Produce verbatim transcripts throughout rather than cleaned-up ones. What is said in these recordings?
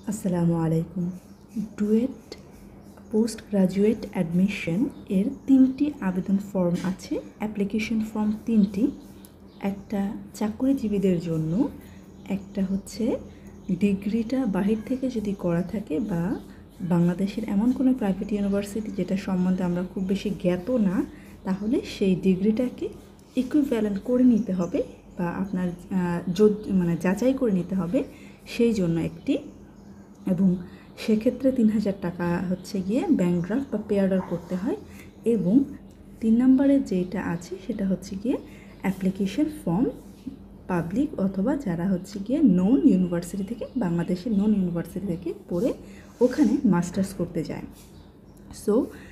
আসসালামু আলাইকুম। Duet post graduate admission এর তিনটি আবেদন ফর্ম আছে, অ্যাপ্লিকেশন ফর্ম তিনটি। একটা চাকরিজীবীদের জন্য, একটা হচ্ছে ডিগ্রিটা বাহির থেকে যদি করা থাকে বা বাংলাদেশের এমন কোনো প্রাইভেট ইউনিভার্সিটি যেটা সম্বন্ধে আমরা খুব বেশি জ্ঞাত না, তাহলে সেই ডিগ্রিটাকে ইকুইভ্যালেন্ট করে নিতে হবে বা আপনার মানে যাচাই করে নিতে হবে, সেই জন্য একটি। এবং সেক্ষেত্রে তিন হাজার টাকা হচ্ছে গিয়ে ব্যাংক ড্রাফট বা পে অর্ডার করতে হয়। এবং তিন নম্বরে যেটা আছে সেটা হচ্ছে গিয়ে অ্যাপ্লিকেশন ফর্ম পাবলিক অথবা যারা হচ্ছে গিয়ে নন ইউনিভার্সিটি থেকে, বাংলাদেশের নন ইউনিভার্সিটি থেকে পড়ে ওখানে মাস্টার্স করতে যায়। সো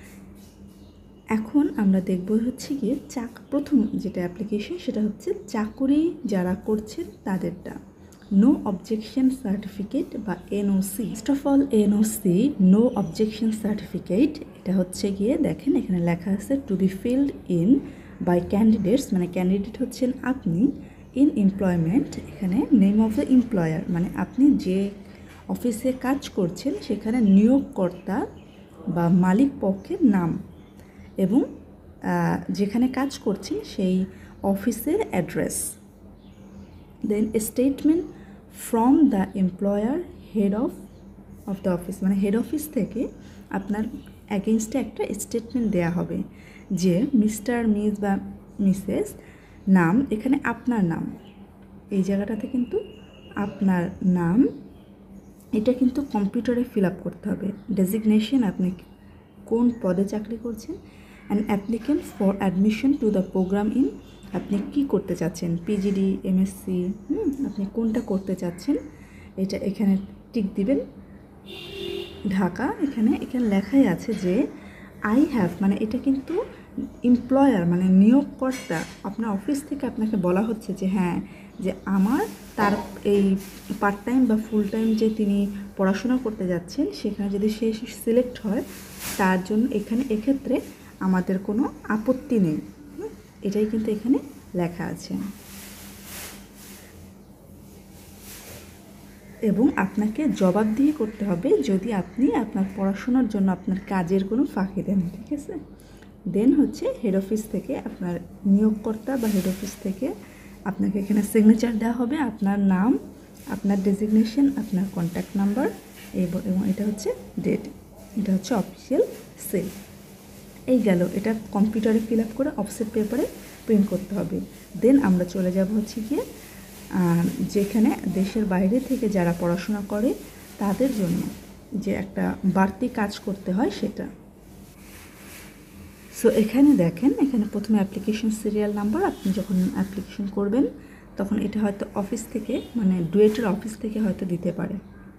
এখন আমরা দেখব হচ্ছে গিয়ে চাক প্রথম যেটা অ্যাপ্লিকেশন সেটা হচ্ছে চাকরি যারা করছেন তাদেরটা। নো অবজেকশন সার্টিফিকেট বা NOC. First of all NOC, no objection certificate, এটা হচ্ছে গিয়ে দেখেন এখানে লেখা আছে to be filled in by candidates, মানে ক্যান্ডিডেট হচ্ছেন আপনি। ইন এমপ্লয়মেন্ট, এখানে নেম অফ দ্য এমপ্লয়ার, মানে আপনি যে অফিসে কাজ করছেন সেখানে নিয়োগকর্তা বা মালিক পক্ষের নাম এবং যেখানে কাজ করছেন সেই অফিসের address. Then statement from the employer head of of the office, মানে হেড অফিস থেকে আপনার অ্যাগেনস্টে একটা স্টেটমেন্ট দেয়া হবে যে মিস্টার মিস বা মিসেস নাম, এখানে আপনার নাম, এই জায়গাটাতে কিন্তু আপনার নাম, এটা কিন্তু কম্পিউটারে ফিল আপ করতে হবে। ডেজিগনেশন, আপনি কোন পদে চাকরি করছেন। And applicant for admission to the program in, আপনি কি করতে চাচ্ছেন, পিজিডি, এমএসসি, হুম আপনি কোনটা করতে চাচ্ছেন এটা এখানে টিক দিবেন। ঢাকা, এখানে এখানে লেখাই আছে যে আই হ্যাভ, মানে এটা কিন্তু এমপ্লয়ার মানে নিয়োগকর্তা, আপনার অফিস থেকে আপনাকে বলা হচ্ছে যে হ্যাঁ যে আমার তার এই পার্ট টাইম বা ফুল টাইম যে তিনি পড়াশোনা করতে যাচ্ছেন সেখানে যদি সে সিলেক্ট হয় তার জন্য এখানে এক্ষেত্রে আমাদের কোনো আপত্তি নেই, এটাই কিন্তু এখানে লেখা আছে। এবং আপনাকে জবাবদিহি করতে হবে যদি আপনি আপনার পড়াশোনার জন্য আপনার কাজের কোনো ফাঁকি দেন, ঠিক আছে। দেন হচ্ছে হেড অফিস থেকে আপনার নিয়োগকর্তা বা হেড অফিস থেকে আপনাকে এখানে সিগনেচার দেওয়া হবে, আপনার নাম, আপনার ডেজিগনেশন, আপনার কন্ট্যাক্ট নাম্বার এবং এটা হচ্ছে ডেট, এটা হচ্ছে অফিসিয়াল সেল। এই গেল, এটা কম্পিউটারে ফিল আপ করে অফসেট পেপারে প্রিন্ট করতে হবে। দেন আমরা চলে যাব হচ্ছে গিয়ে যেখানে দেশের বাইরে থেকে যারা পড়াশোনা করে তাদের জন্য যে একটা বাড়তি কাজ করতে হয় সেটা। সো এখানে দেখেন, এখানে প্রথমে অ্যাপ্লিকেশন সিরিয়াল নাম্বার, আপনি যখন অ্যাপ্লিকেশন করবেন তখন এটা হয়তো অফিস থেকে, মানে ডুয়েটের অফিস থেকে হয়তো দিতে পারে।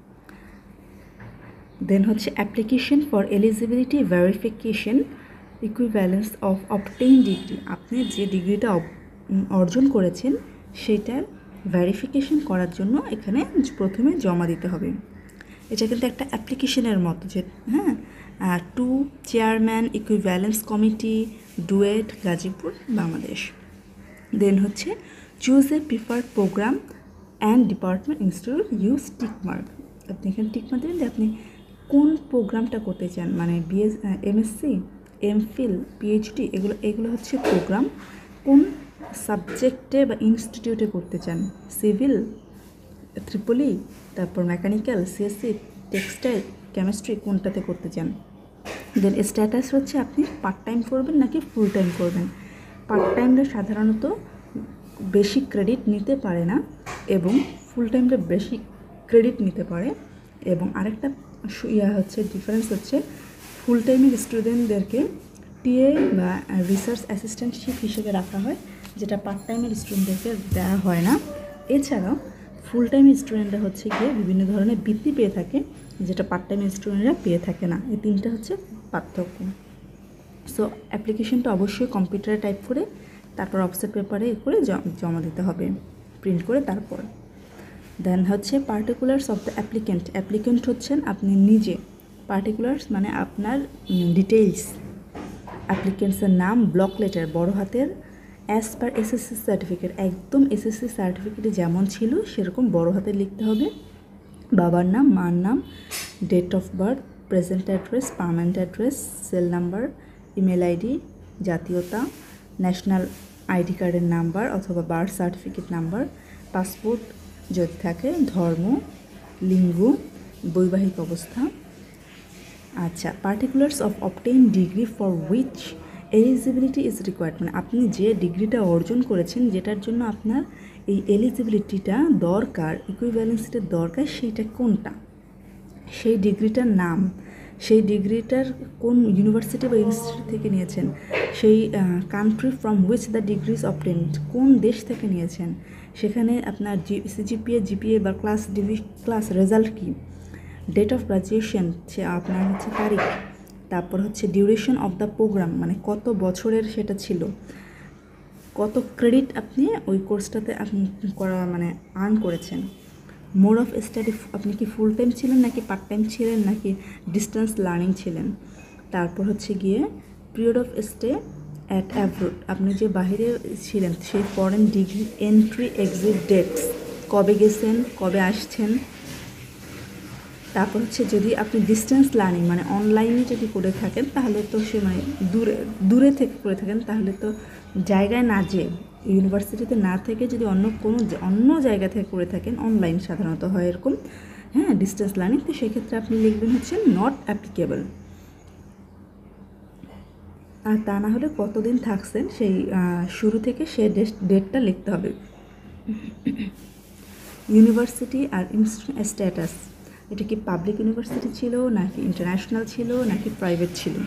দেন হচ্ছে application for eligibility verification equivalence of obtain degree, আপনি যে ডিগ্রিটা অর্জন করেছেন সেটার ভেরিফিকেশন করার জন্য এখানে প্রথমে জমা দিতে হবে। এটা কিন্তু একটা অ্যাপ্লিকেশনের মতো যে হ্যাঁ to chairman equivalence committee, DUET, Gazipur, Bangladesh. Then হচ্ছে choose a preferred program and department institute use tick mark, আপনি এখানে টিকমার্ক দেবেন যে আপনি কোন প্রোগ্রামটা করতে চান, মানে বিএস এমএসসি, এমফিল, পিএইচডি, এগুলো এগুলো হচ্ছে প্রোগ্রাম, কোন সাবজেক্টে বা ইনস্টিটিউটে করতে চান, সিভিল, ত্রিপলি, তারপর মেকানিক্যাল, সিএসসি, টেক্সটাইল, কেমিস্ট্রি, কোনটাতে করতে চান। দেন স্ট্যাটাস হচ্ছে আপনি পার্ট টাইম করবেন নাকি ফুল টাইম করবেন। পার্ট টাইমরা সাধারণত বেশি ক্রেডিট নিতে পারে না এবং ফুল টাইমটা বেশি ক্রেডিট নিতে পারে। এবং আরেকটা ইয়া হচ্ছে ডিফারেন্স হচ্ছে ফুল টাইমের স্টুডেন্টদেরকে টিএ বা রিসার্চ অ্যাসিস্ট্যান্টশিপ হিসেবে রাখা হয়, যেটা পার্ট টাইমের স্টুডেন্টদেরকে দেওয়া হয় না। এছাড়াও ফুল টাইম স্টুডেন্টরা হচ্ছে গিয়ে বিভিন্ন ধরনের বৃত্তি পেয়ে থাকে যেটা পার্ট টাইম স্টুডেন্টরা পেয়ে থাকে না, এই তিনটা হচ্ছে পার্থক্য। সো অ্যাপ্লিকেশনটা অবশ্যই কম্পিউটারে টাইপ করে তারপর অফসেট পেপারে এ করে জমা দিতে হবে প্রিন্ট করে। তারপর দেন হচ্ছে particulars of the applicant, applicant হচ্ছেন আপনি নিজে, পার্টিকুলার্স মানে আপনার ডিটেইলস, অ্যাপ্লিকেন্টসের নাম ব্লক লেটার বড় হাতের, অ্যাজ পার এসএসসি সার্টিফিকেট, একদম এসএসসি সার্টিফিকেটে যেমন ছিল সেরকম বড় হাতে লিখতে হবে। বাবার নাম, মার নাম, date of birth, present address, permanent address, cell number, email ID, জাতীয়তা, ন্যাশনাল আইডি কার্ডের নাম্বার অথবা বার্থ সার্টিফিকেট নাম্বার, পাসপোর্ট যদি থাকে, ধর্ম, লিঙ্গ, বৈবাহিক অবস্থা। আচ্ছা, particulars of obtain degree for which eligibility is required, মানে আপনি যে ডিগ্রিটা অর্জন করেছেন যেটার জন্য আপনার এই এলিজিবিলিটিটা দরকার, ইকুইভ্যালেন্সিটা দরকার, সেইটা কোনটা, সেই ডিগ্রিটার নাম, সেই ডিগ্রিটার কোন ইউনিভার্সিটি বা ইনস্টিটিউট থেকে নিয়েছেন, সেই country from which the degree is obtained, কোন দেশ থেকে নিয়েছেন, সেখানে আপনার জি সিজিপিএ, জিপিএ বা ক্লাস ডিভি ক্লাস রেজাল্ট কী, ডেট অফ গ্রাজুয়েশন সে আপনার হচ্ছে তারিখ, তারপর হচ্ছে ডিউরেশন অফ দ্য প্রোগ্রাম, মানে কত বছরের সেটা ছিল, কত ক্রেডিট আপনি ওই কোর্সটাতে আপনি করা মানে আর্ন করেছেন, মোড অফ স্টাডি আপনি কি ফুল টাইম ছিলেন নাকি পার্ট টাইম ছিলেন নাকি ডিস্টেন্স লার্নিং ছিলেন, তারপর হচ্ছে গিয়ে period of stay at abroad, আপনি যে বাইরে ছিলেন সেই foreign degree entry exit dates, কবে গেছেন, কবে আসছেন, তারপর হচ্ছে যদি আপনি ডিস্টেন্স লার্নিং মানে অনলাইনে যদি করে থাকেন তাহলে তো সে মানে দূরে দূরে থেকে করে থাকেন তাহলে তো জায়গায় না যেয়ে ইউনিভার্সিটিতে না থেকে যদি অন্য কোনো অন্য জায়গা থেকে করে থাকেন, অনলাইন সাধারণত হয় এরকম, হ্যাঁ ডিস্টেন্স লার্নিং, তো সেক্ষেত্রে আপনি লিখবেন হচ্ছে নট অ্যাপ্লিকেবল। আর তা না হলে কতদিন থাকছেন সেই শুরু থেকে সে ডেটটা লিখতে হবে। ইউনিভার্সিটি আর স্ট্যাটাস, এটা কি পাবলিক ইউনিভার্সিটি ছিল নাকি ইন্টারন্যাশনাল ছিল নাকি প্রাইভেট ছিল,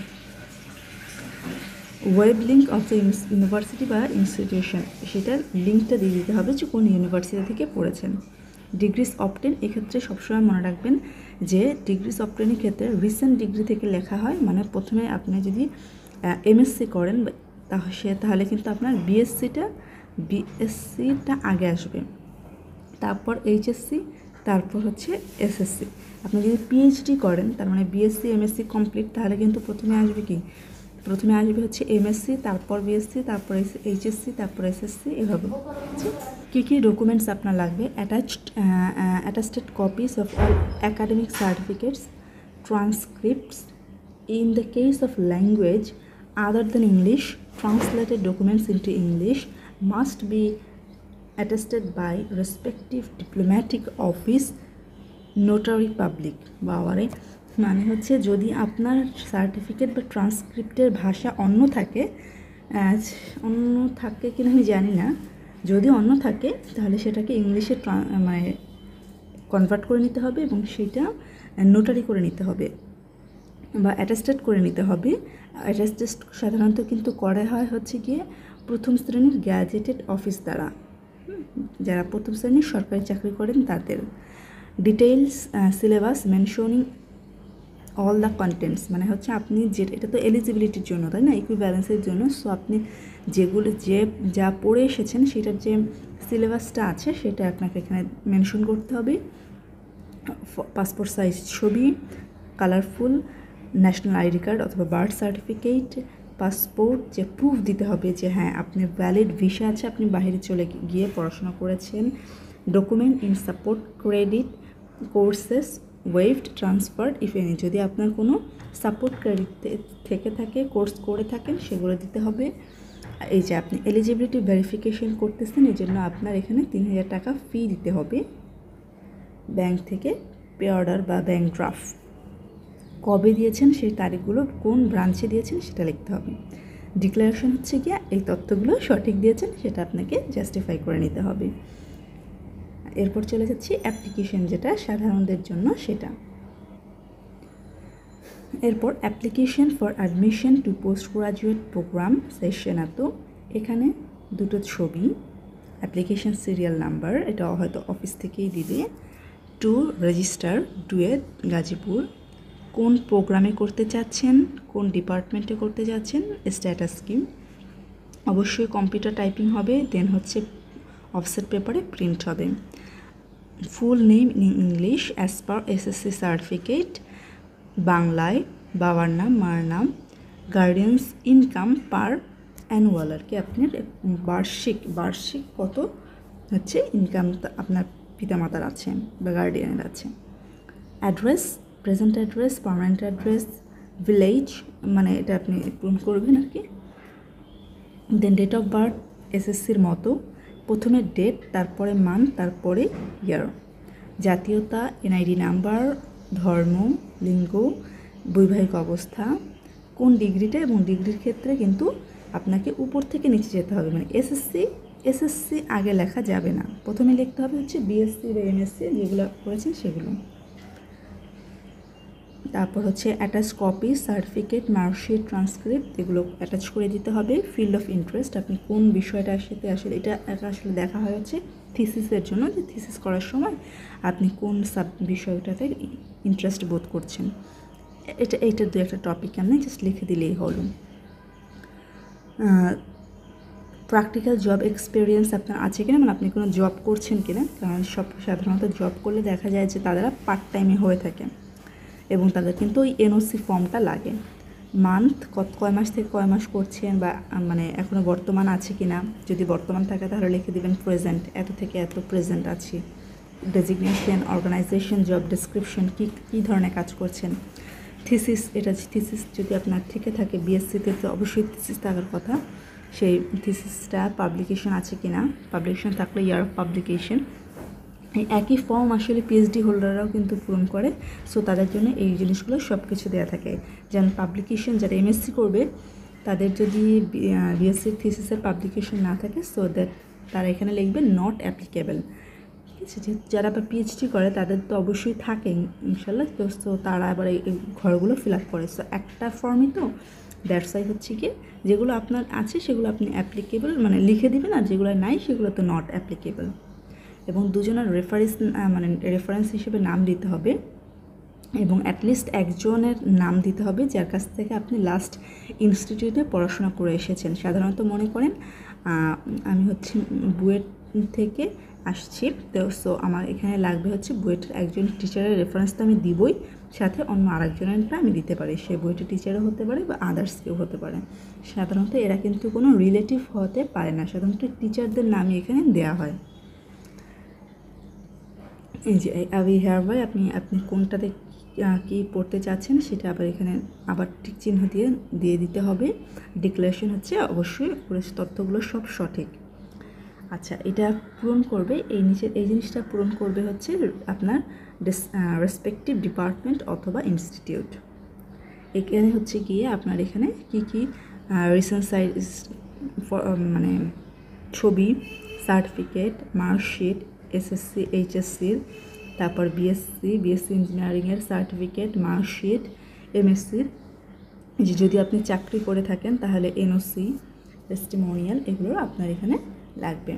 web link of the university বা ইনস্টিটিউশন, সেটার লিঙ্কটা দিয়ে দিতে হবে যে কোন ইউনিভার্সিটি থেকে পড়েছেন। ডিগ্রিস অবটেন, এক্ষেত্রে সবসময় মনে রাখবেন যে ডিগ্রিস অবটেনের ক্ষেত্রে রিসেন্ট ডিগ্রি থেকে লেখা হয়, মানে প্রথমে আপনি যদি এমএসসি করেন তাহলে সে তাহলে কিন্তু আপনার বিএসসিটা বিএসসিটা আগে আসবে, তারপর এইচএসসি, তারপর হচ্ছে এসএসসি। আপনি যদি পিএইচডি করেন তার মানে বিএসসি এমএসসি কমপ্লিট, তাহলে কিন্তু প্রথমে আসবে কি, প্রথমে আসবে হচ্ছে এমএসসি, তারপর বিএসসি, তারপর এইচএসসি, তারপর এসএসসি, এভাবে। কী কী ডকুমেন্টস আপনার লাগবে, attached attested copies of all academic certificates, transcripts in the case of language other than English, translated documents into English must be attested by respective diplomatic office notary public। বাবারে, মানে হচ্ছে যদি আপনার certificate বা ট্রান্সক্রিপ্টের ভাষা অন্য থাকে, অন্য থাকে কিনা আমি জানি না, যদি অন্য থাকে তাহলে সেটাকে ইংলিশে মানে কনভার্ট করে নিতে হবে এবং সেটা নোটারি করে নিতে হবে বা অ্যাটাস্টেড করে নিতে হবে। অ্যাটাস্টেড সাধারণত কিন্তু করা হয় হচ্ছে গিয়ে প্রথম শ্রেণীর গ্যাজেটেড অফিস দ্বারা, যারা প্রথম শ্রেণীর সরকারি চাকরি করেন তাদের। Details syllabus mentioning all the contents, মানে হচ্ছে আপনি যে এটা তো এলিজিবিলিটির জন্য তাই না, ইকুইভ্যালেন্সের জন্য, সো আপনি যেগুলো যে যা পড়ে এসেছেন সেটার যে সিলেবাসটা আছে সেটা আপনাকে এখানে মেনশন করতে হবে। পাসপোর্ট সাইজ ছবি, কালারফুল ন্যাশনাল আইডি কার্ড অথবা বার্থ সার্টিফিকেট, পাসপোর্ট যে প্রুফ দিতে হবে যে হ্যাঁ আপনি ভ্যালিড ভিসা আছে, আপনি বাইরে চলে গিয়ে পড়াশোনা করেছেন, document in support credit courses waived transferred if any, যদি আপনার কোনো সাপোর্ট ক্রেডিট থেকে থাকে কোর্স করে থাকেন সেগুলো দিতে হবে। এই যে আপনি এলিজিবিলিটি ভেরিফিকেশন করতেছেন এই জন্য আপনার এখানে তিন হাজার টাকা ফি দিতে হবে ব্যাংক থেকে, পে অর্ডার বা ব্যাংক ড্রাফট, কবে দিয়েছেন সেই তারিখগুলো, কোন ব্রাঞ্চে দিয়েছেন সেটা লিখতে হবে। ডিক্লারেশন হচ্ছে গিয়ে এই তথ্যগুলো সঠিক দিয়েছেন সেটা আপনাকে জাস্টিফাই করে নিতে হবে। এরপর চলে যাচ্ছি অ্যাপ্লিকেশন, যেটা সাধারণদের জন্য সেটা। এরপর application for admission to post graduate program session, এত এখানে দুটো ছবি, অ্যাপ্লিকেশন সিরিয়াল নাম্বার, এটা হয়তো অফিস থেকেই দিবে, টু রেজিস্টার ডুয়েট গাজীপুর, কোন প্রোগ্রামে করতে চাচ্ছেন, কোন ডিপার্টমেন্টে করতে যাচ্ছেন, স্ট্যাটাস কি, অবশ্যই কম্পিউটার টাইপিং হবে, দেন হচ্ছে অফসেট পেপারে প্রিন্ট হবে, full name in English as per SSC certificate, বাংলায় বাবার নাম মার নাম, গার্ডিয়ানস ইনকাম পার অ্যানুয়াল, আর কি আপনার বার্ষিক বার্ষিক কত হচ্ছে ইনকাম আপনার পিতামাতার আছে বা গার্ডিয়ানের আছে। Address, present address, permanent address, village, মানে এটা আপনি পূরণ করবেন আর কি। দেন ডেট অফ বার্থ এসএসসির মতো, প্রথমে ডেট, তারপরে মান্থ, তারপরে ইয়ার। জাতীয়তা, এনআইডি নাম্বার, ধর্ম, লিঙ্গ, বৈবাহিক অবস্থা, কোন ডিগ্রিটা, এবং ডিগ্রির ক্ষেত্রে কিন্তু আপনাকে উপর থেকে নিচে যেতে হবে, মানে এসএসসি এসএসসি আগে লেখা যাবে না, প্রথমে লিখতে হবে হচ্ছে বিএসসি বা এমএসসি যেগুলো করেছেন সেগুলো। তারপর হচ্ছে attach copy, certificate, marksheet, transcript এগুলো অ্যাটাচ করে দিতে হবে। ফিল্ড অফ ইন্টারেস্ট, আপনি কোন বিষয়টার সাথে আসলে এটা এটা আসলে দেখা হয় হচ্ছে থিসিসের জন্য, যে থিসিস করার সময় আপনি কোন সাব বিষয়টাতে ইন্টারেস্ট বোধ করছেন, এটা এইটা দু একটা টপিক আপনি জাস্ট লিখে দিলেই হলো। প্র্যাকটিক্যাল জব এক্সপিরিয়েন্স আপনার আছে কিনা, মানে আপনি কোনো জব করছেন কিনা, কারণ সব সাধারণত জব করলে দেখা যায় যে তারা পার্ট টাইমে হয়ে থাকে এবং তাদের কিন্তু ওই এনওসি ফর্মটা লাগে। মান্থ, কত কয় মাস থেকে কয় মাস করছেন, বা মানে এখনও বর্তমান আছে কি না, যদি বর্তমান থাকে তাহলে লিখে দেবেন প্রেজেন্ট, এত থেকে এত প্রেজেন্ট আছি। ডেজিগনেশন, অর্গানাইজেশন, জব ডেসক্রিপশন, কী কী ধরনের কাজ করছেন। থিসিস, এটা থিসিস যদি আপনার থেকে থাকে বিএসসিতে তো অবশ্যই থিসিস থাকার কথা, সেই থিসিসটা পাবলিকেশন আছে কি না, পাবলিকেশন থাকলে ইয়ার অফ পাবলিকেশন। এই একই ফর্ম আসলে পিএইচডি হোল্ডাররাও কিন্তু পূরণ করে, সো তাদের জন্য এই জিনিসগুলো সব কিছু দেওয়া থাকে। যেমন পাবলিকেশন, যারা এমএসসি করবে তাদের যদি বিএসসির থিসিসের পাবলিকেশন না থাকে, সো দ্যাট তারা এখানে লিখবে নট অ্যাপ্লিকেবল। ঠিক আছে, যে যারা আবার পিএইচডি করে তাদের তো অবশ্যই থাকে ইনশাল্লাহ, তো সো তারা আবার এই ঘরগুলো ফিল আপ করে। সো একটা ফর্মই তো, দ্যাটস ওয়াই হচ্ছে কি যেগুলো আপনার আছে সেগুলো আপনি অ্যাপ্লিকেবল মানে লিখে দিবেন, আর যেগুলো নাই সেগুলো তো নট অ্যাপ্লিকেবল। এবং দুজনের রেফারেন্স মানে রেফারেন্স হিসেবে নাম দিতে হবে, এবং অ্যাটলিস্ট একজনের নাম দিতে হবে যার কাছ থেকে আপনি লাস্ট ইনস্টিটিউটে পড়াশোনা করে এসেছেন। সাধারণত মনে করেন আমি হচ্ছে বুয়েট থেকে আসছি, তো সো আমার এখানে লাগবে হচ্ছে বুয়েটের একজন টিচারের রেফারেন্স তো আমি দিবই, সাথে অন্য আরেকজনেরটা আমি দিতে পারি, সে বুয়েটের টিচারও হতে পারে বা আদার্স কেউ হতে পারে। সাধারণত এরা কিন্তু কোনো রিলেটিভ হতে পারে না, সাধারণত টিচারদের নামই এখানে দেওয়া হয়। এই যে আবি হেয়ার বাই, আপনি আপনি কোনটাতে কী পড়তে চাচ্ছেন সেটা আবার এখানে আবার টিক চিহ্ন দিয়ে দিয়ে দিতে হবে। ডিক্লারেশন হচ্ছে অবশ্যই তথ্যগুলো সব সঠিক। আচ্ছা, এটা পূরণ করবে এই নিচের এই জিনিসটা পূরণ করবে হচ্ছে আপনার রেসপেক্টিভ ডিপার্টমেন্ট অথবা ইনস্টিটিউট। এখানে হচ্ছে গিয়ে আপনার এখানে কি কি রিসেন্ট সাইড মানে ছবি, সার্টিফিকেট, মার্কশিট, এসএসসি, এইচএসসির, তারপর বিএসসি, বিএসসি ইঞ্জিনিয়ারিংয়ের সার্টিফিকেট, মার্কশিট, এমএসসির, যে যদি আপনি চাকরি করে থাকেন তাহলে এনওসি, টেস্টিমোনিয়াল, এগুলো আপনার এখানে লাগবে।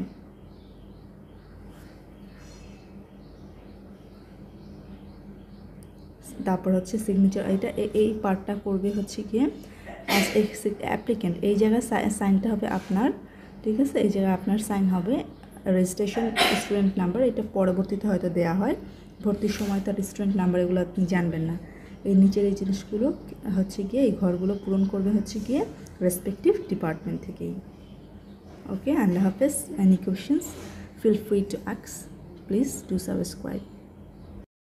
তারপর হচ্ছে সিগনেচার, এটা এই পার্টটা করবে হচ্ছে গিয়ে অ্যাজ অ্যাপ্লিক্যান্ট, এই জায়গায় সাইনটা হবে আপনার, ঠিক আছে, এই জায়গায় আপনার সাইন হবে। রেজিস্ট্রেশন, স্টুডেন্ট নাম্বার, এটা পরবর্তীতে হয়তো দেওয়া হয়, ভর্তির সময় তার স্টুডেন্ট নাম্বার এগুলো আপনি জানবেন না। এই নিচের এই জিনিসগুলো হচ্ছে গিয়ে এই ঘরগুলো পূরণ করবে হচ্ছে গিয়ে রেসপেক্টিভ ডিপার্টমেন্ট থেকেই। ওকে, আল্লাহ হাফেজ। Any questions feel free to ask, please do subscribe.